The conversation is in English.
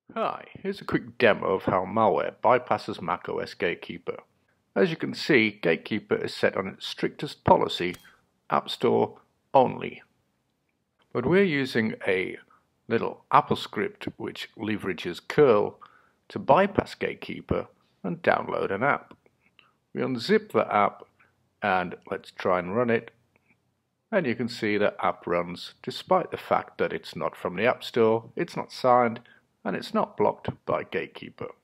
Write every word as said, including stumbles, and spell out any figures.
Hi, here's a quick demo of how malware bypasses macOS Gatekeeper. As you can see, Gatekeeper is set on its strictest policy, App Store only. But we're using a little Apple script which leverages curl to bypass Gatekeeper and download an app. We unzip the app and let's try and run it. And you can see the app runs despite the fact that it's not from the App Store, it's not signed, and it's not blocked by Gatekeeper.